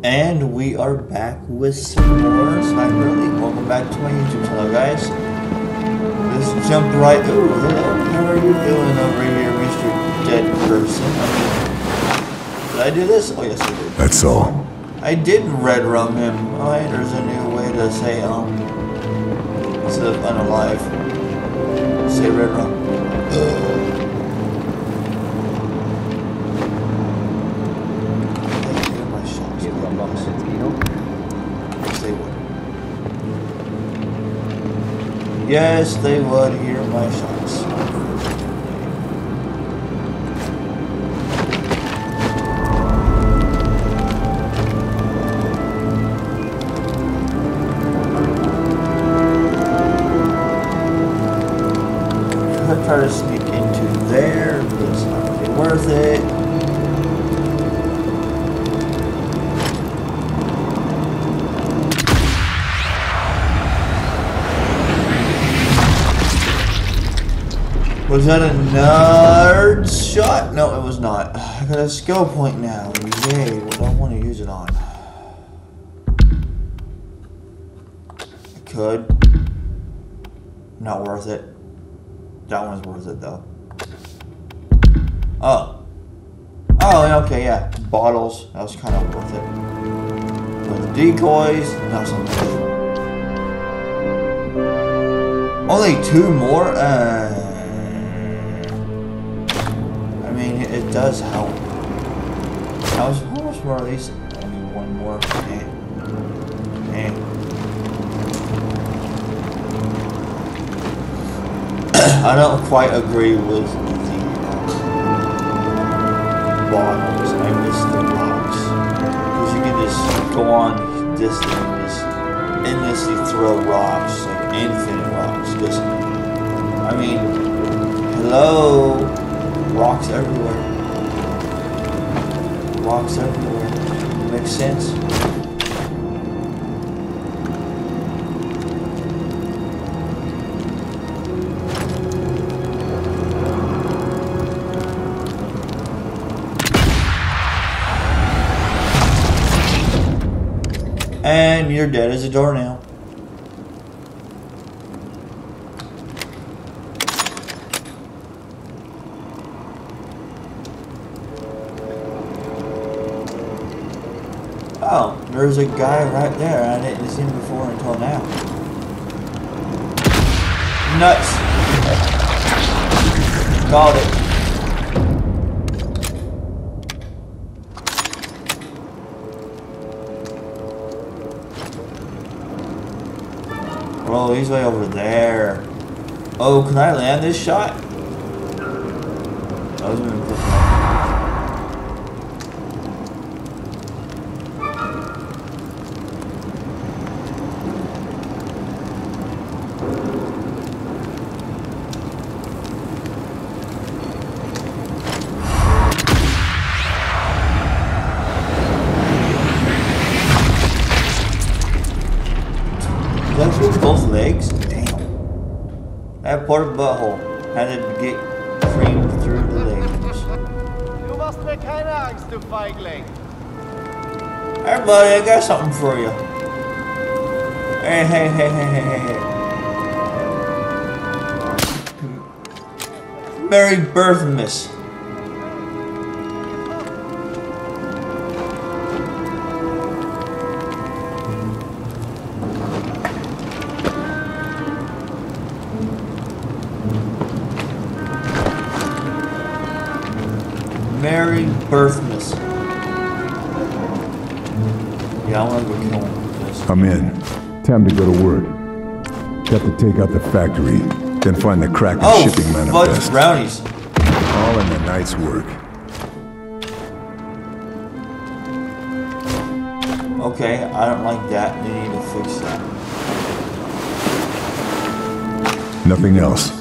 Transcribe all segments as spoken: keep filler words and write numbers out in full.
And we are back with some more Sniper Elite. Welcome back to my YouTube channel, guys. Let's jump right. Ooh, hello. How are you doing over here, Mister Dead Person? Did I do this? Oh, yes, I did. That's all. I did red rum him. Oh, hey, there's a new way to say, um, instead of unalive, say red rum. Ugh. Yes, they would hear my shots. Could try to sneak into there, but it's not really worth it. Was that a nerd shot? No, it was not. I got a skill point now. Yay, what do I want to use it on? I could. Not worth it. That one's worth it though. Oh. Oh, okay, yeah. Bottles. That was kind of worth it. But the decoys, not so much. Only two more? Uh... It does help. How much, how much more are these? Only one more. Eh. Eh. I don't quite agree with the bottles. I miss the rocks. Because you can just go on this thing and just endlessly throw rocks, like infinite rocks. Just, I mean, hello? Rocks everywhere. Rocks everywhere. Makes sense. And you're dead as a doornail. Oh, there's a guy right there. I didn't see him before until now. Nuts. Called it. Oh, he's way over there. Oh, can I land this shot? I was gonna put that. Both legs? Damn. That poor butthole had to get creamed through the legs. Du machst mir keine Angst, du Feigling. Hey buddy, I got something for you. Hey, hey, hey, hey, hey, hey, hey. Merry Birthmas. Merry Birthmas. Yeah, I want to go kill him. I'm in. Time to go to work. Got to take out the factory, then find the crack and oh, shipping manifest. Oh, brownies. All in the night's work. Okay, I don't like that. They need to fix that. Nothing else.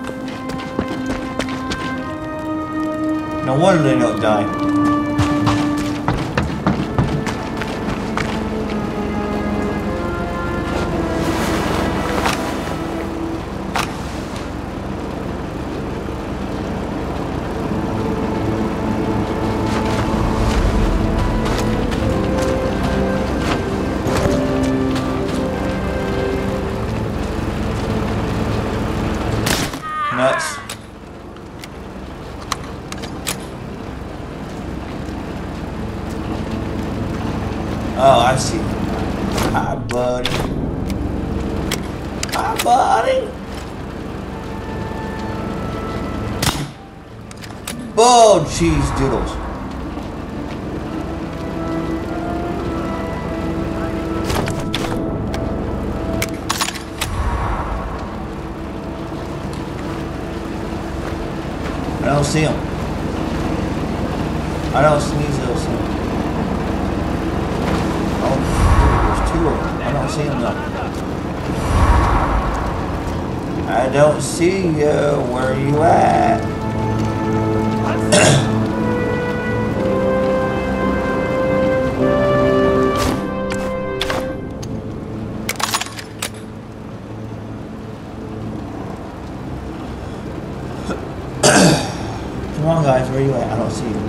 No wonder they don't die. Oh, I see. Hi, buddy. Hi, buddy. Oh, cheese doodles. I don't see him. I don't sneeze, I don't see him. Oh, there's two of them. I don't see him though. I don't see you. Where are you at? Come on, guys. Where are you at? I don't see you.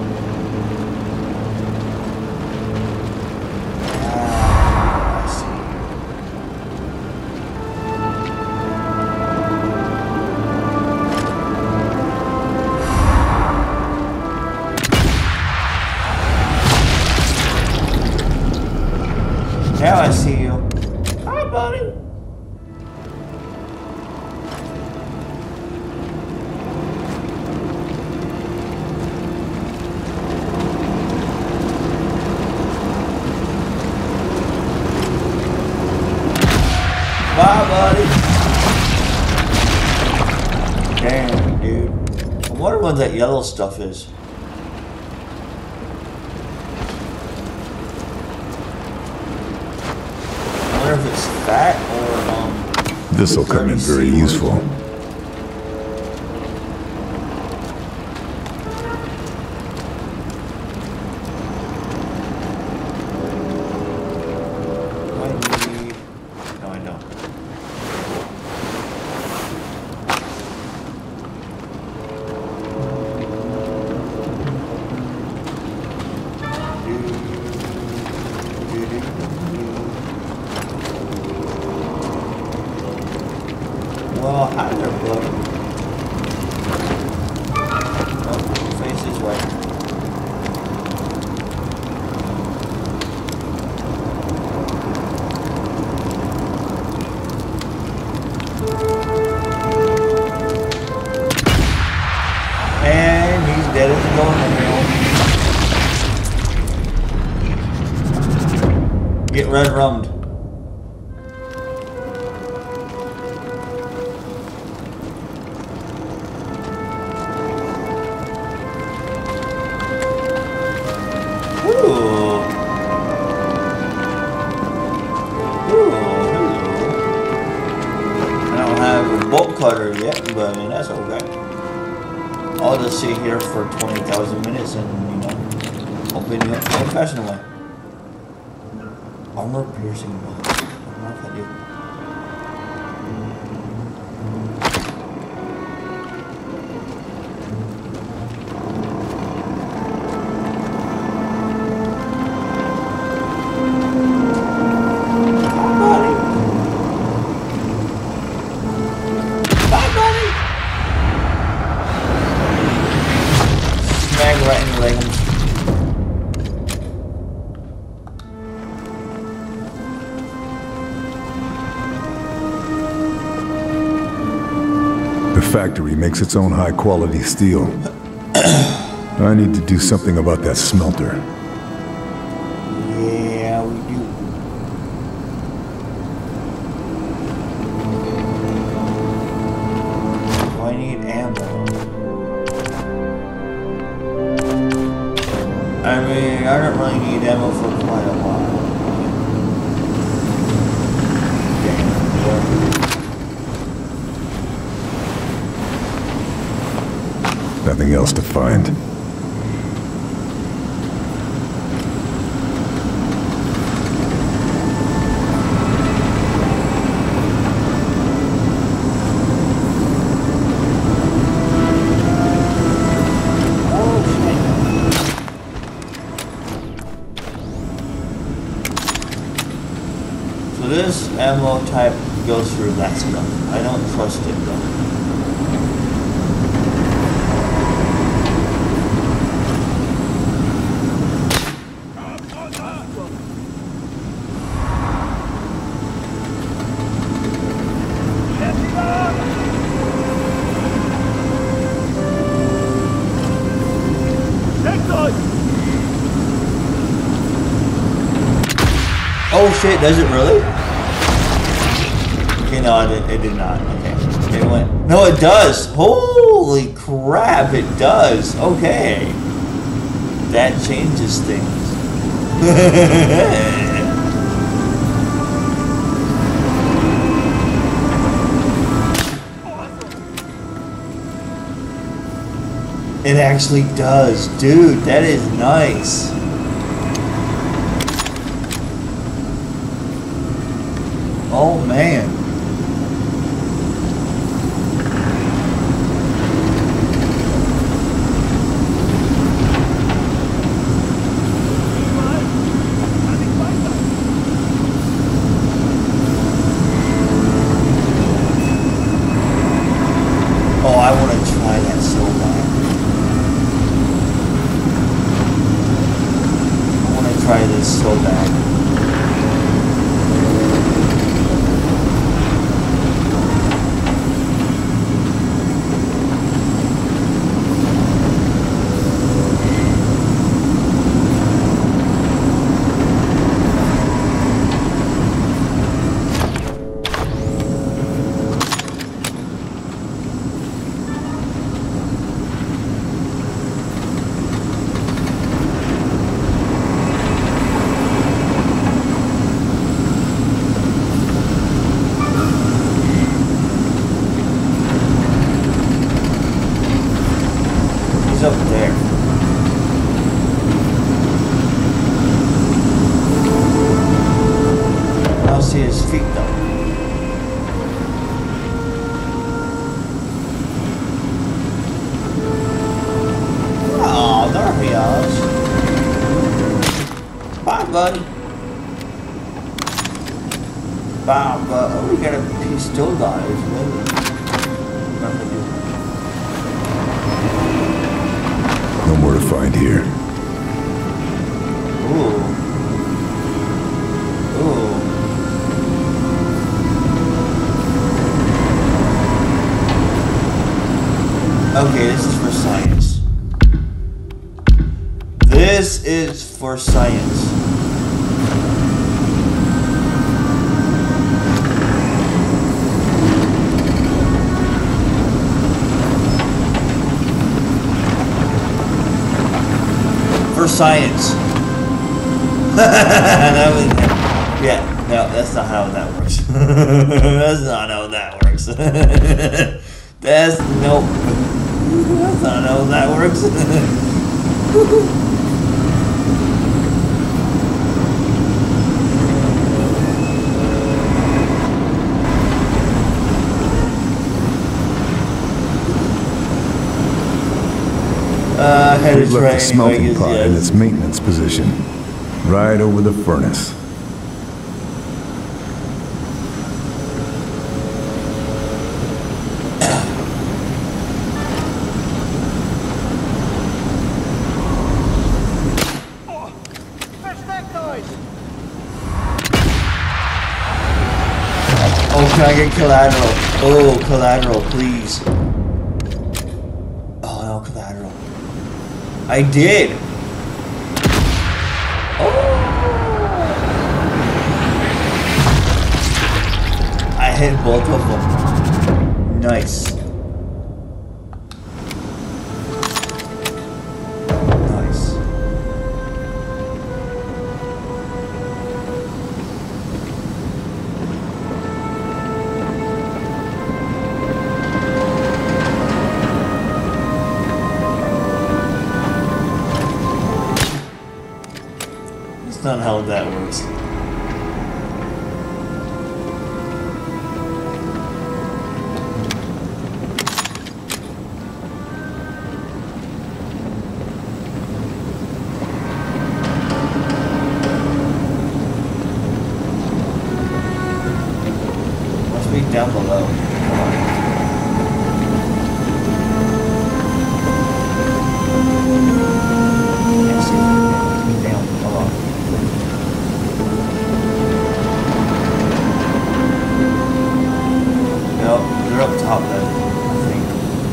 Now I see you. Hi, buddy. Bye, buddy. Damn, dude. I wonder what that yellow stuff is. If it's fat or um This'll come in very useful. I need... No, I don't. Well, hi there, buddy. Oh, face this way. And he's dead as a doornail. Get red rummed. Bolt cutter yet, but I mean, that's okay. I'll just sit here for twenty thousand minutes and, you know, open it up professionally. Armor piercing bolt. I don't know if I do. Right in the leggings. The factory makes its own high-quality steel. I need to do something about that smelter. Yeah, we do. Do I need ammo? I mean, I don't really need ammo for quite a while. Nothing else to find. This ammo type goes through that stuff. I don't trust it though. Oh shit, does it really? Okay, no, it did, it did not. Okay. It went. No, it does. Holy crap, it does. Okay. That changes things. It actually does. Dude, that is nice. Oh man. Oh, I want to try that so bad. I want to try this so bad. Up there. I don't see his feet though. Oh, there he is. Bye, buddy. Bye, but we got a piece still dies. No more to find here. Ooh. Ooh. Okay, this is for science. This is for science. For science. That was, yeah, no, that's not how that works. That's not how that works. That's, nope. That's not how that works. Uh, head We've is left right the smelting anyways, pot yes. in its maintenance position, right over the furnace. Oh, can I get collateral? Oh, collateral, please. Oh, no, collateral. I did. Oh. I hit both of them. Nice. Nice. That's not how that works. Must be down below. Come on. Can't see it. Down. Hold on. Nope, they're up top then, I think.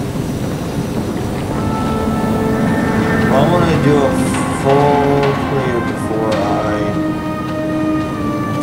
I want to do a full clear before I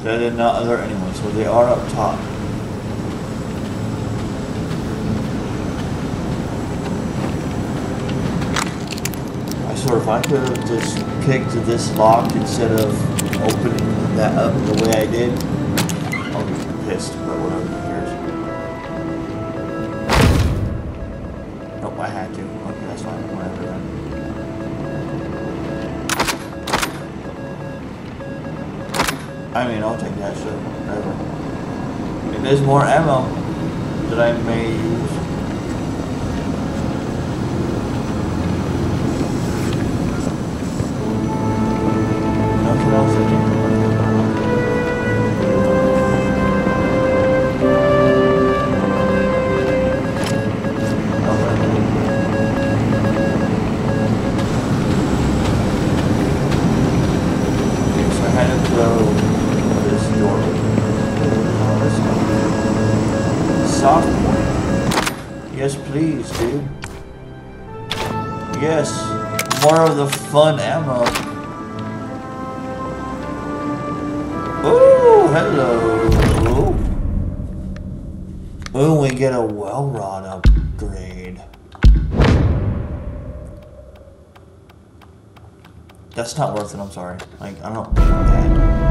That did not alert anyone, so they are up top. I swear, if I could have just kicked this lock instead of opening that up the way I did, I'll be pissed, but whatever, who cares? Nope, I had to. Okay, that's fine, whatever then. I mean, I'll take that shit, whatever. If there's more ammo that I may use. Nothing else I can. Okay, so I had to throw this door. Oh, this one. Sophomore. Yes, please, dude. Yes, more of the fun ammo. Oh, hello. Oh, we get a well rod upgrade. That's not worth it, I'm sorry. Like, I don't need that.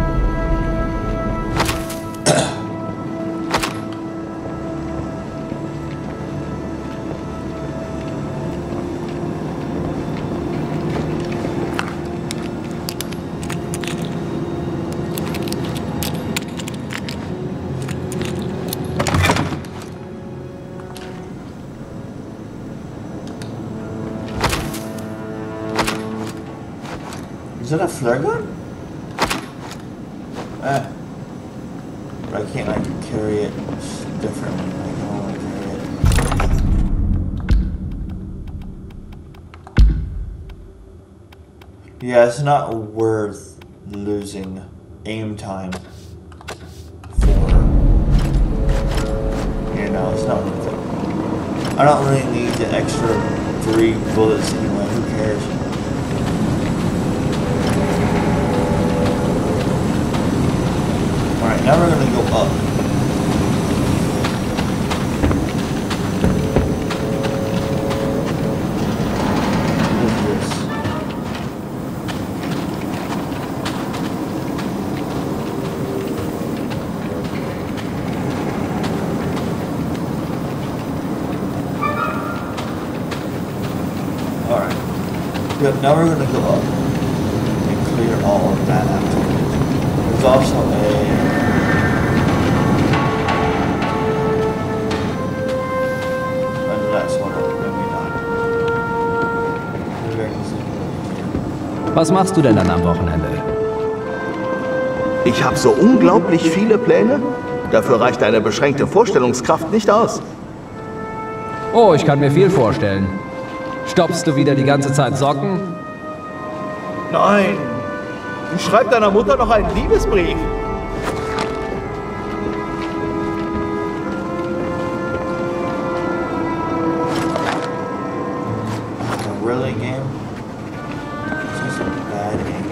Is that a flare gun? Eh. But I can't like carry it differently. I can only carry it. Yeah, it's not worth losing aim time for. You know, it's not worth it. I don't really need the extra three bullets anyway. Who cares? Alright, now we're gonna go up. What is this? Alright. Yep, now we're gonna go up and clear all of that out. There's also a Was machst du denn dann am Wochenende? Ich habe so unglaublich viele Pläne. Dafür reicht eine beschränkte Vorstellungskraft nicht aus. Oh, ich kann mir viel vorstellen. Stopfst du wieder die ganze Zeit Socken? Nein. Schreib deiner Mutter noch einen Liebesbrief. Really, game? This is a bad game.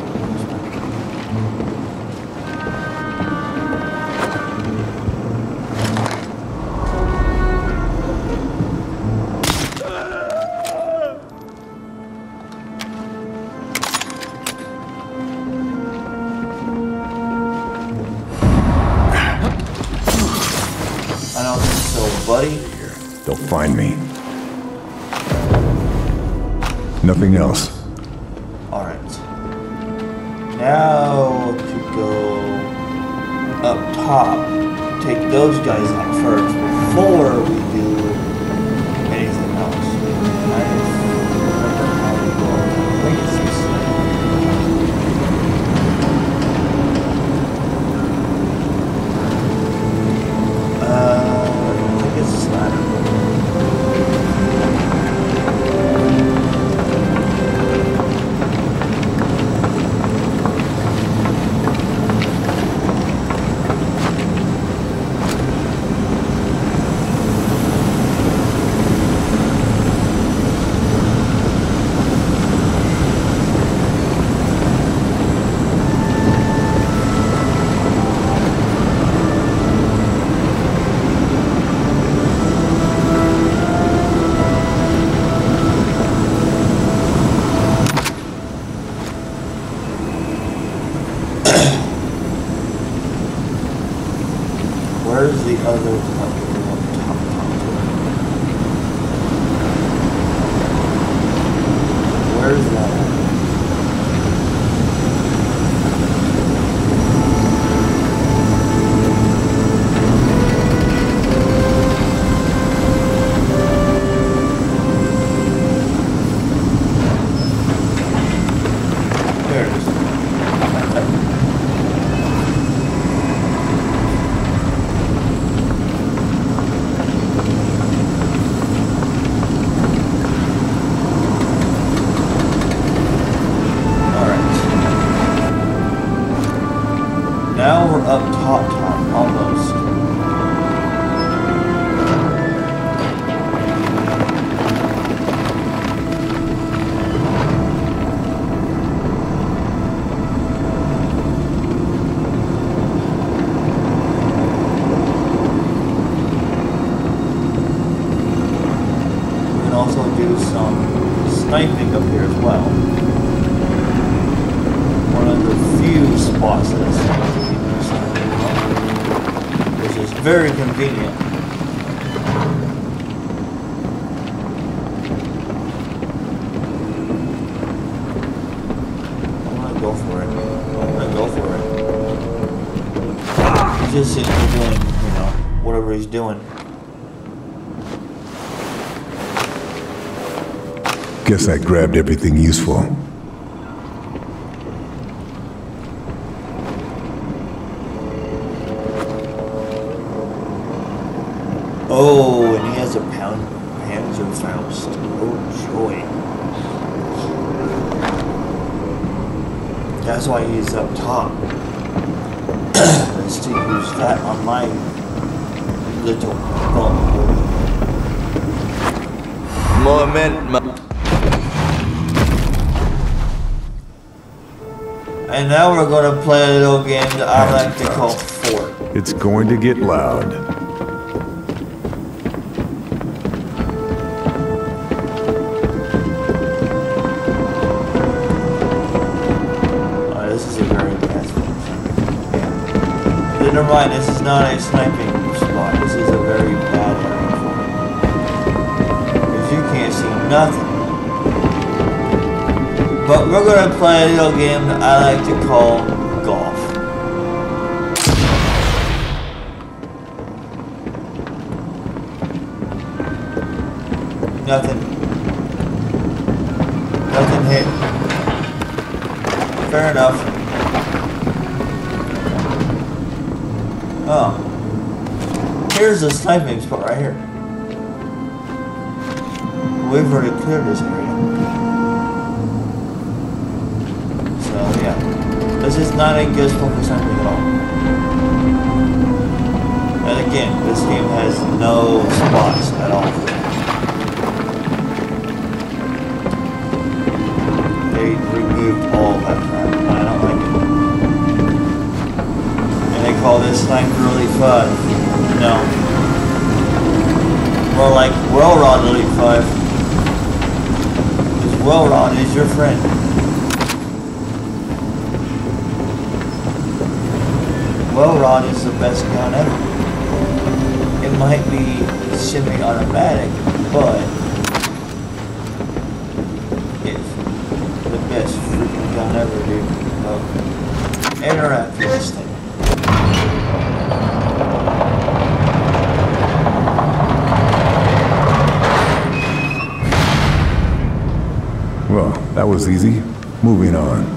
I don't think so, buddy. They'll find me. Nothing else. Alright. Now to go up top. Take those guys out first before we do anything else. I don't remember how we go. I think it's this way. Uh, I think it's this ladder. Where's the other one? Top, top, top. Where's that? Now we're up top, top, almost. We can also do some sniping up here as well. One of the few spots that is which is very convenient. I'm gonna go for it. I'm gonna go for it. He's just sitting there doing, you know, whatever he's doing. Guess I grabbed everything useful. Oh, and he has a pound Panzerfaust. Oh, joy. That's why he's up top. Let's to use that on my little bump. Moment. And now we're going to play a little game that I like to call Fort. It's going to get loud. Never mind, this is not a sniping spot. This is a very bad area for me. Because you can't see nothing. But we're going to play a little game that I like to call golf. Nothing. Nothing hit. Fair enough. Oh. Here's the sniping spot right here. We've already cleared this area. So yeah. This is not a good spot for sniping at all. And again, this game has no spots at all. They removed all that crap. I don't like it. Call this sniper really fun. No. More like Welrod Elite five. Because Welrod is your friend. Welrod is the best gun ever. It might be semi-automatic, but it's the best freaking gun ever, dude. So, interact with this thing. Well, that was easy. Moving on.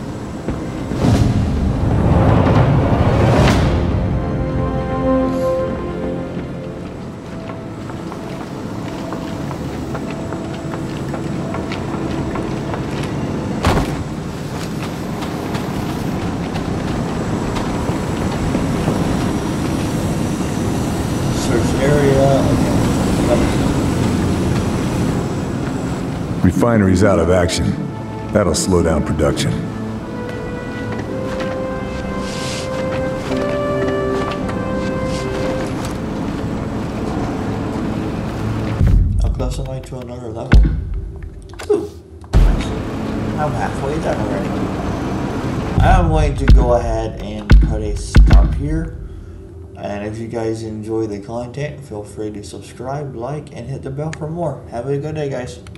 Search area. Okay. Refinery's out of action. That'll slow down production. I'll go somebody to another level. Ooh. I'm halfway done already. I'm going to go ahead and put a stop here. And if you guys enjoy the content, feel free to subscribe, like, and hit the bell for more. Have a good day, guys.